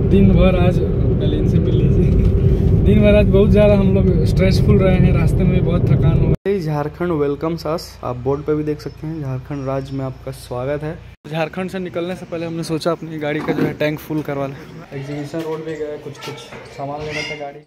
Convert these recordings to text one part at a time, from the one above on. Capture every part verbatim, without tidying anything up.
दिन भर आज पहले इनसे मिल लीजिए। दिन भर आज बहुत ज़्यादा हम लोग स्ट्रेसफुल रहे हैं, रास्ते में भी बहुत थकान हुआ। झारखंड वेलकम सास, आप बोर्ड पे भी देख सकते हैं, झारखंड राज्य में आपका स्वागत है। झारखंड से निकलने से पहले हमने सोचा अपनी गाड़ी का जो है टैंक फुल करवा लें। एग्जीबिशन रोड पे गए, कुछ कुछ सामान लेना था गाड़ी।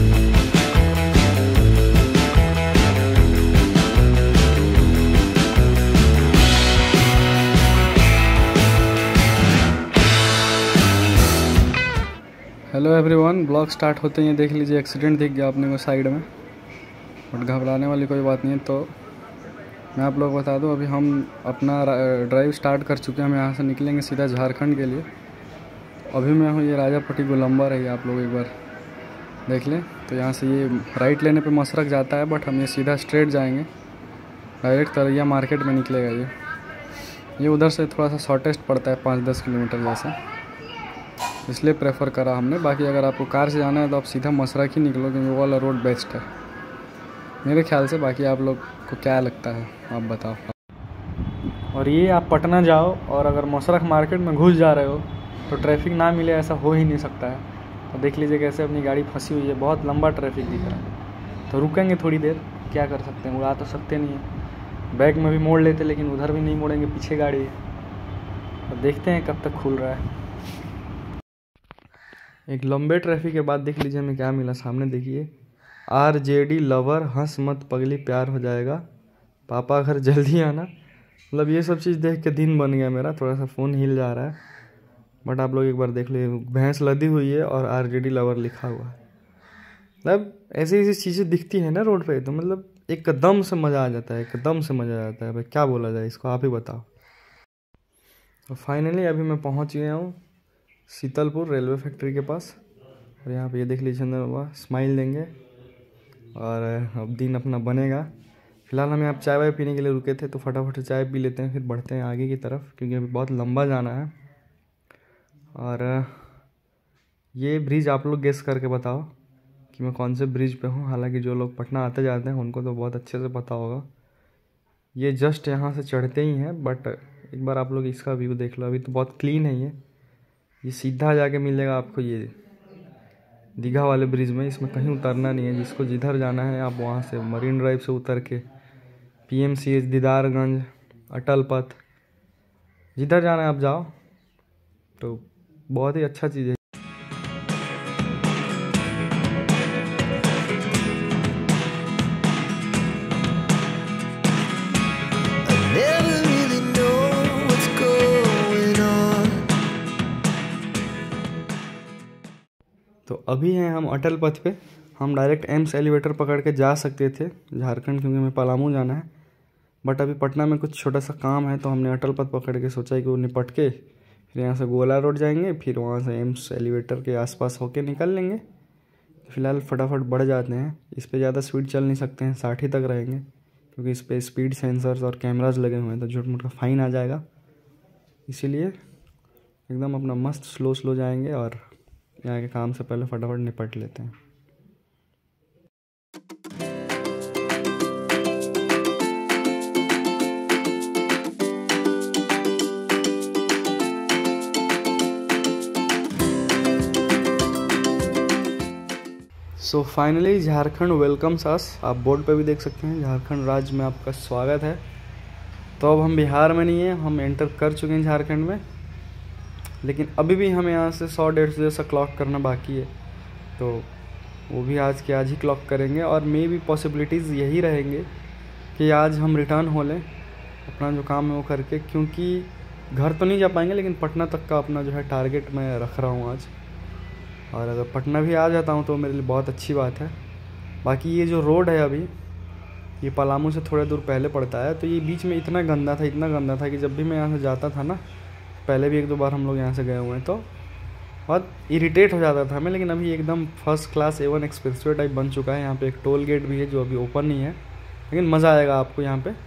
हेलो एवरीवन, ब्लॉग स्टार्ट होते ही देख लीजिए एक्सीडेंट दिख गया अपने को साइड में, बट घबराने वाली कोई बात नहीं है। तो मैं आप लोग बता दूं, अभी हम अपना ड्राइव स्टार्ट कर चुके हैं। हम यहाँ से निकलेंगे सीधा झारखंड के लिए। अभी मैं हूँ, ये राजापट्टी गोलंबर है, ये आप लोग एक बार देख लें। तो यहाँ से ये राइट लेने पे मसरक जाता है, बट हम ये सीधा स्ट्रेट जाएंगे, डायरेक्ट तरैया मार्केट में निकलेगा। ये ये उधर से थोड़ा सा शॉर्टेस्ट पड़ता है, पाँच दस किलोमीटर जैसा, इसलिए प्रेफर करा हमने। बाकी अगर आपको कार से जाना है तो आप सीधा मसरक ही निकलो, क्योंकि वो वाला रोड बेस्ट है मेरे ख्याल से। बाकी आप लोग को क्या लगता है आप बताओ। और ये आप पटना जाओ और अगर मसरक मार्केट में घुस जा रहे हो तो ट्रैफिक ना मिले, ऐसा हो ही नहीं सकता है। तो देख लीजिए कैसे अपनी गाड़ी फंसी हुई है, बहुत लंबा ट्रैफिक दिख रहा है। तो रुकेंगे थोड़ी देर, क्या कर सकते हैं, उड़ा तो सकते नहीं है। बैक में भी मोड़ लेते, लेकिन उधर भी नहीं मोड़ेंगे, पीछे गाड़ी है। तो देखते हैं कब तक खुल रहा है। एक लंबे ट्रैफिक के बाद देख लीजिए हमें क्या मिला। सामने देखिए, आर जे डी लवर, हंस मत पगली प्यार हो जाएगा, पापा घर जल्दी आना। मतलब ये सब चीज़ देख के दिन बन गया मेरा। थोड़ा सा फ़ोन हिल जा रहा है, बट आप लोग एक बार देख लीजिए, भैंस लदी हुई है और आर जे डी लवर लिखा हुआ है। मतलब ऐसी ऐसी चीज़ें दिखती हैं ना रोड पे, तो मतलब एकदम से मज़ा आ जाता है, एकदम से मज़ा आ जाता है। भाई क्या बोला जाए इसको, आप ही बताओ। तो फाइनली अभी मैं पहुँच गया हूँ शीतलपुर रेलवे फैक्ट्री के पास। और यहाँ पे ये देख लीजिए चंदन बाबा स्माइल देंगे और अब दिन अपना बनेगा। फिलहाल हम यहाँ चाय वाय पीने के लिए रुके थे, तो फटाफट चाय पी लेते हैं, फिर बढ़ते हैं आगे की तरफ, क्योंकि अभी बहुत लंबा जाना है। और ये ब्रिज आप लोग गेस करके बताओ कि मैं कौन से ब्रिज पे हूँ। हालांकि जो लोग पटना आते जाते हैं उनको तो बहुत अच्छे से पता होगा। ये जस्ट यहाँ से चढ़ते ही हैं, बट एक बार आप लोग इसका व्यू देख लो। अभी तो बहुत क्लीन है ये ये सीधा जाके मिलेगा आपको ये दीघा वाले ब्रिज में। इसमें कहीं उतरना नहीं है, जिसको जिधर जाना है आप वहाँ से मरीन ड्राइव से उतर के P M C H, Didarganj, Atal Path, जिधर जाना है आप जाओ। तो बहुत ही अच्छा चीज़ है। तो अभी हैं हम अटल पथ पे। हम डायरेक्ट एम्स एलिवेटर पकड़ के जा सकते थे झारखंड, क्योंकि हमें पलामू जाना है। बट अभी पटना में कुछ छोटा सा काम है, तो हमने अटल पथ पकड़ के सोचा कि वो निपट के फिर यहाँ से गोला रोड जाएंगे, फिर वहाँ से एम्स एलिवेटर के आसपास होके निकल लेंगे। फिलहाल फटाफट बढ़ जाते हैं। इस पर ज़्यादा स्पीड चल नहीं सकते हैं, साठ ही तक रहेंगे, क्योंकि इस पर स्पीड सेंसर्स और कैमराज लगे हुए हैं, तो झूठ मूठ का फाइन आ जाएगा। इसीलिए एकदम अपना मस्त स्लो स्लो जाएंगे और यहाँ के काम से पहले फटाफट निपट लेते हैं। सो फाइनली झारखंड वेलकम सास, आप बोर्ड पे भी देख सकते हैं, झारखंड राज्य में आपका स्वागत है। तो अब हम बिहार में नहीं हैं, हम एंटर कर चुके हैं झारखंड में, लेकिन अभी भी हमें यहाँ से सौ डेढ़ सौ जैसा क्लॉक करना बाकी है। तो वो भी आज के आज ही क्लॉक करेंगे, और मे भी पॉसिबिलिटीज़ यही रहेंगे कि आज हम रिटर्न हो लें अपना जो काम है वो करके, क्योंकि घर तो नहीं जा पाएंगे, लेकिन पटना तक का अपना जो है टारगेट मैं रख रहा हूँ आज। और अगर पटना भी आ जाता हूँ तो मेरे लिए बहुत अच्छी बात है। बाकी ये जो रोड है अभी, ये पलामू से थोड़े दूर पहले पड़ता है, तो ये बीच में इतना गंदा था, इतना गंदा था कि जब भी मैं यहाँ से जाता था ना, पहले भी एक दो बार हम लोग यहाँ से गए हुए हैं, तो बहुत इरिटेट हो जाता था मैं। लेकिन अभी एकदम first class A one expressway type बन चुका है। यहाँ पे एक टोल गेट भी है जो अभी ओपन नहीं है, लेकिन मज़ा आएगा आपको यहाँ पे।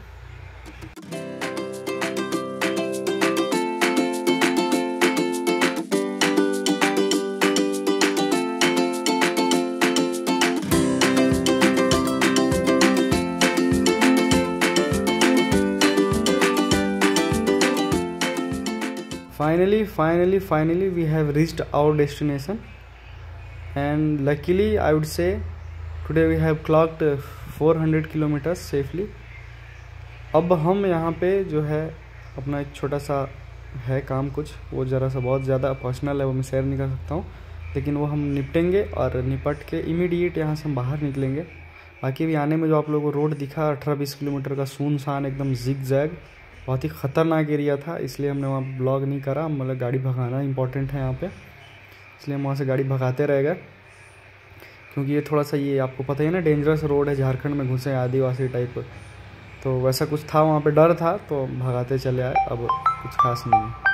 finally finally finally we have reached our destination, and luckily I would say today we have clocked four hundred kilometers safely. अब हम यहाँ पे जो है अपना एक छोटा सा है काम, कुछ वो ज़रा सा बहुत ज़्यादा पर्सनल है, वो मैं शेयर नहीं कर सकता हूँ, लेकिन वो हम निपटेंगे और निपट के इमीडिएट यहाँ से हम बाहर निकलेंगे। बाकी भी आने में जो आप लोगों को रोड दिखा अठारह बीस किलोमीटर का सुनसान एकदम जिग जैग, बहुत ही ख़तरनाक एरिया था, इसलिए हमने वहाँ ब्लॉग नहीं करा। मतलब गाड़ी भगाना इंपॉर्टेंट है यहाँ पे, इसलिए हम वहाँ से गाड़ी भगाते रह गए, क्योंकि ये थोड़ा सा ये आपको पता ही है ना डेंजरस रोड है, झारखंड में घुसे आदिवासी टाइप, तो वैसा कुछ था वहाँ पे, डर था तो भगाते चले आए, अब कुछ खास नहीं है।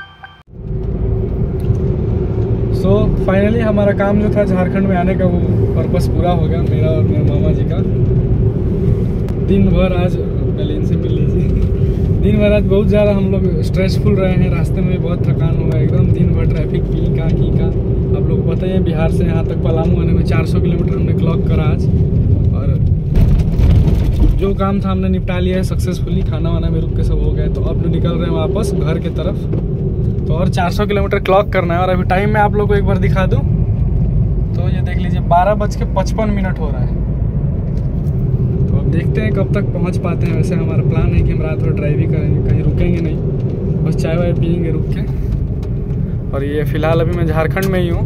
सो so, फाइनली हमारा काम जो था झारखंड में आने का वो पर्पस पूरा हो गया, मेरा और मेरे मामा जी का। दिन भर आज पहले इनसे मिल लीजिए दिन भर आज बहुत ज़्यादा हम लोग स्ट्रेसफुल रहे हैं, रास्ते में भी बहुत थकान हुआ एकदम, दिन भर ट्रैफिक पी का की का। आप लोग को पता ही है बिहार से यहाँ तक पलामू आने में चार सौ किलोमीटर हमने क्लॉक करा आज, और जो काम था हमने निपटा लिया है सक्सेसफुली, खाना वाना में रुक के सब हो गए, तो अब निकल रहे हैं वापस घर के तरफ। तो और चार सौ किलोमीटर क्लॉक करना है, और अभी टाइम मैं आप लोग को एक बार दिखा दूं तो ये देख लीजिए बारह बज के पचपन मिनट हो रहा है। तो अब देखते हैं कब तक पहुंच पाते हैं। वैसे हमारा प्लान है कि हम रात भर ड्राइव ही करेंगे, कहीं रुकेंगे नहीं, बस चाय वाय पियेंगे रुक के। और ये फ़िलहाल अभी मैं झारखंड में ही हूँ,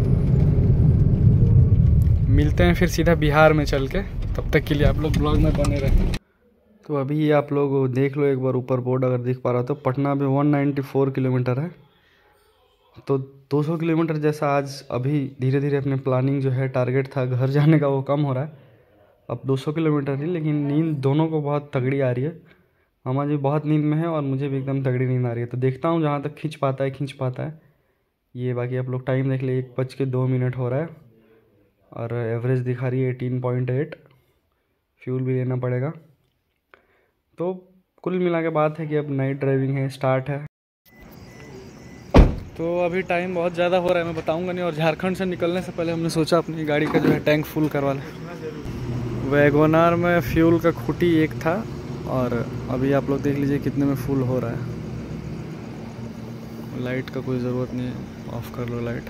मिलते हैं फिर सीधा बिहार में चल के, तब तक के लिए आप लोग ब्लॉग में बने रहें। तो अभी आप लोग देख लो एक बार ऊपर बोर्ड अगर दिख पा रहा तो पटना में एक सौ चौरानवे किलोमीटर है, तो दो सौ किलोमीटर जैसा आज अभी धीरे धीरे अपने प्लानिंग जो है टारगेट था घर जाने का वो कम हो रहा है, अब दो सौ किलोमीटर ही। लेकिन नींद दोनों को बहुत तगड़ी आ रही है, मामा जी बहुत नींद में है और मुझे भी एकदम तगड़ी नींद आ रही है, तो देखता हूँ जहाँ तक खींच पाता है खींच पाता है ये। बाकी आप लोग टाइम देख ले, एक बज के दो मिनट हो रहा है और एवरेज दिखा रही है एटीन पॉइंट एट, फ्यूल भी लेना पड़ेगा। तो कुल मिला के बात है कि अब नाइट ड्राइविंग है, स्टार्ट है। तो अभी टाइम बहुत ज़्यादा हो रहा है, मैं बताऊंगा नहीं, और झारखंड से निकलने से पहले हमने सोचा अपनी गाड़ी का जो है टैंक फुल करवा लें। वैगोनार में फ्यूल का खूटी एक था, और अभी आप लोग देख लीजिए कितने में फुल हो रहा है। लाइट का कोई ज़रूरत नहीं है, ऑफ कर लो लाइट।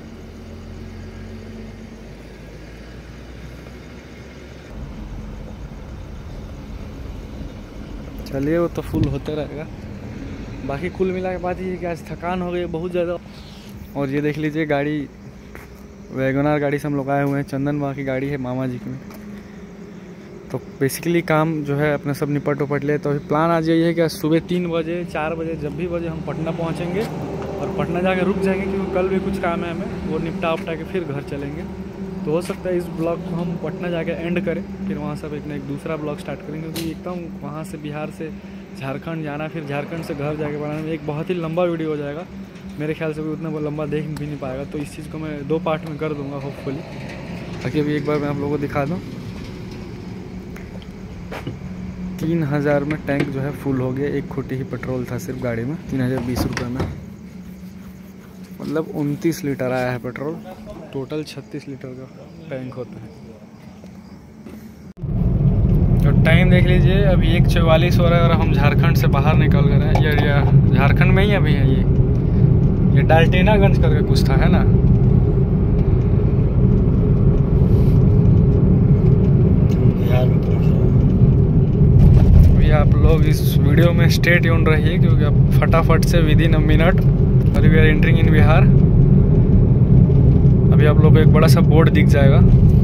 चलिए वो तो फुल होते रहेगा। बाकी कुल मिला के बात ये है कि आज थकान हो गई बहुत ज़्यादा। और ये देख लीजिए गाड़ी, वैगोनार गाड़ी से हम लोग आए हुए हैं, चंदन बाबा की गाड़ी है मामा जी की। तो बेसिकली काम जो है अपने सब निपट उपट ले। तो अभी प्लान आज यही है कि सुबह तीन बजे चार बजे जब भी बजे हम पटना पहुँचेंगे और पटना जाके रुक जाएंगे, क्योंकि कल भी कुछ काम है हमें, वो निपटा उपटा के फिर घर चलेंगे। तो हो सकता है इस ब्लॉग को हम पटना जाके एंड करें, फिर वहाँ से एक ना एक दूसरा ब्लॉग स्टार्ट करेंगे, क्योंकि एकदम वहाँ से बिहार से झारखंड जाना, फिर झारखंड से घर जाके बनाने में एक बहुत ही लंबा वीडियो हो जाएगा। मेरे ख्याल से भी उतना लंबा देख भी नहीं पाएगा, तो इस चीज़ को मैं दो पार्ट में कर दूँगा होपफुली। ताकि अभी एक बार मैं आप लोगों को दिखा दूँ, तीन हज़ार में टैंक जो है फुल हो गया, एक खोटी ही पेट्रोल था सिर्फ गाड़ी में, तीन हज़ार बीस रुपये में, मतलब उनतीस लीटर आया है पेट्रोल, टोटल छत्तीस लीटर का टैंक होता है। तो टाइम देख लीजिए अभी एक चौवालीस हो रहा है और हम झारखंड से बाहर निकल गए हैं। ये झारखंड में ही अभी है, ये ये डाल्टेनागंज करके कुछ था है ना। अभी आप लोग इस वीडियो में स्टे ट्यून रहिए, क्योंकि अब फटाफट से विद इन अ मिनट और we are entering in Bihar. अभी आप लोग को एक बड़ा सा बोर्ड दिख जाएगा,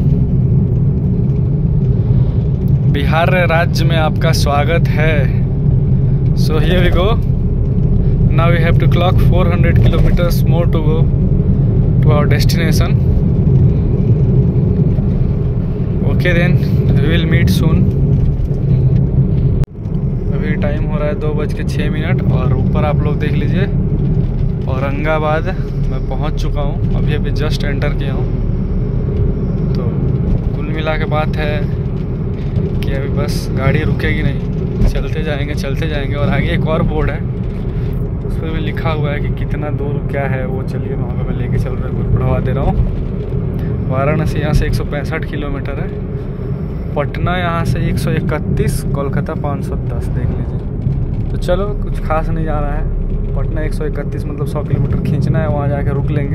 बिहार राज्य में आपका स्वागत है। So here we go, now we have to clock four hundred kilometers more to go to our destination. Okay then, we will meet soon. अभी टाइम हो रहा है दो बज के छः मिनट और ऊपर आप लोग देख लीजिए औरंगाबाद मैं पहुंच चुका हूं, अभी अभी जस्ट एंटर किया हूं। तो कुल मिला के बात है कि अभी बस गाड़ी रुकेगी नहीं, चलते जाएंगे चलते जाएंगे। और आगे एक और बोर्ड है, उस पर भी लिखा हुआ है कि कितना दूर क्या है वो। चलिए वहाँ पर मैं लेके चल रहा हूँ, बढ़वा दे रहा हूँ। वाराणसी यहाँ से एक सौ पैंसठ किलोमीटर है, पटना यहाँ से एक सौ इकतीस, कोलकाता पाँच सौ दस, देख लीजिए। तो चलो कुछ खास नहीं जा रहा है, पटना एक सौ इकतीस मतलब सौ किलोमीटर खींचना है, वहाँ जाके रुक लेंगे।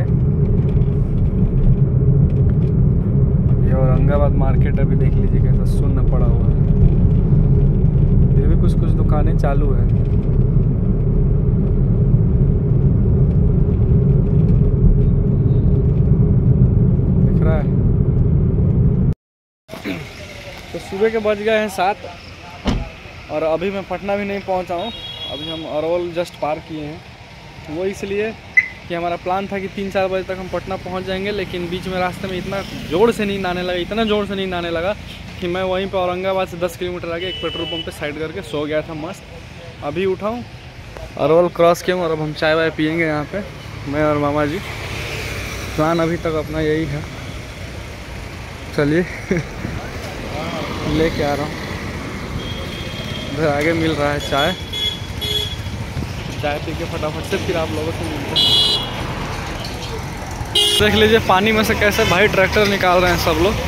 ये औरंगाबाद मार्केट अभी देख लीजिए कैसा सुन्न पड़ा हुआ है, फिर भी कुछ कुछ दुकानें चालू है। दिख रहा है। तो सुबह के बज गए हैं सात और अभी मैं पटना भी नहीं पहुंचा हूं। अभी हम अरवल जस्ट पार किए हैं। वो इसलिए कि हमारा प्लान था कि तीन चार बजे तक हम पटना पहुंच जाएंगे, लेकिन बीच में रास्ते में इतना जोर से नींद आने लगा, इतना जोर से नींद आने लगा कि मैं वहीं पे औरंगाबाद से दस किलोमीटर आगे एक पेट्रोल पंप पे साइड करके सो गया था मस्त। अभी उठाऊँ, अरवल क्रॉस किया और अब हम चाय वाय पियेंगे यहाँ पे, मैं और मामा जी। प्लान अभी तक अपना यही है। चलिए लेके आ रहा हूँ। उधर आगे मिल रहा है चाय, चाय पी के फटाफट से फिर आप लोगों से मिलते हैं। देख लीजिए पानी में से कैसे भाई ट्रैक्टर निकाल रहे हैं सब लोग।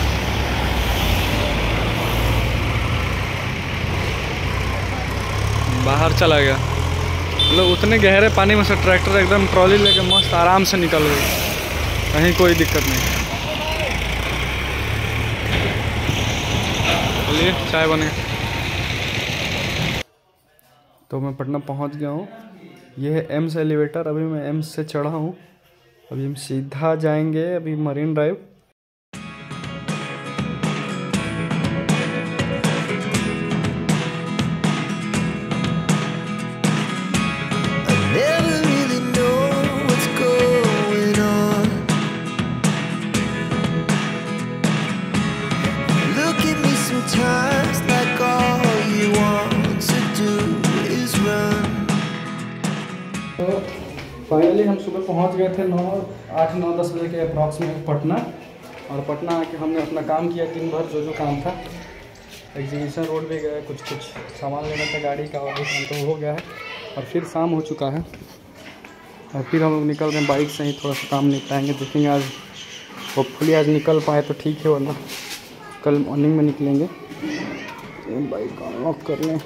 बाहर चला गया, मतलब उतने गहरे पानी में से ट्रैक्टर एकदम ट्रॉली लेके मस्त आराम से निकल गई, कहीं कोई दिक्कत नहीं। चलिए चाय बने। तो मैं पटना पहुंच गया हूँ। ये है एम्स एलिवेटर। अभी मैं एम्स से चढ़ा हूँ, अभी हम सीधा जाएंगे अभी मरीन ड्राइव। तो फाइनली हम सुबह पहुंच गए थे नौ आठ नौ दस बजे के अप्रॉक्सीमेट पटना। और पटना आके हमने अपना काम किया दिन भर, जो जो काम था। एग्जीबिशन रोड भी गए, कुछ कुछ सामान लेना था गाड़ी का, और भी तो हो गया है। और फिर शाम हो चुका है और फिर हम लोग निकल रहे हैं बाइक से ही, थोड़ा सा काम निपटाएंगे। देखेंगे आज होपफुली आज निकल पाए तो ठीक है, वरना कल मॉर्निंग में निकलेंगे। बाइक अनलॉक कर लें।